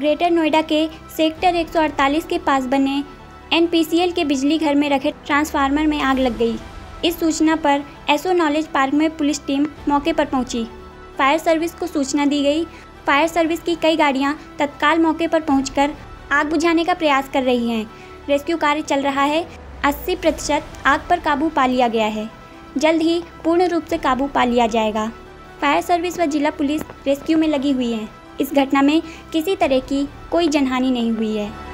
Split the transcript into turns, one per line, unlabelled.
Greater Noida के sector 148 के पास बने एनपीसीएल के बिजली घर में रखे ट्रांसफार्मर में आग लग गई। इस सूचना पर एसओ नॉलेज पार्क में पुलिस टीम मौके पर पहुंची। फायर सर्विस को सूचना दी गई। फायर सर्विस की कई गाड़ियां तत्काल मौके पर पहुंचकर आग बुझाने का प्रयास कर रही हैं। रेस्क्यू कार्य चल रहा है। 80% आग पर काबू पा लिया गया है। जल्द ही पूर्ण रूप से काबू पा लिया जाएगा। फायर सर्विस व जिला पुलिस रेस्क्यू में लगी हुई है। इस घटना में किसी तरह की कोई जनहानि नहीं हुई है।